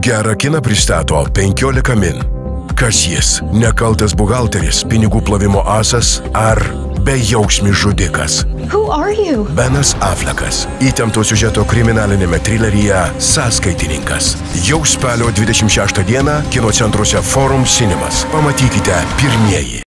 Gerą kiną pristato 15 min. Kas jis? Nekaltas buhalteris, pinigų plovimo asas ar bejausmis žudikas? Who are you? Benas Affleckas. Įtempto siužeto kriminalinėme trileryje Sąskaitininkas. Jau spalio 26 dieną kino centruose Forum Cinemas. Pamatykite pirmieji.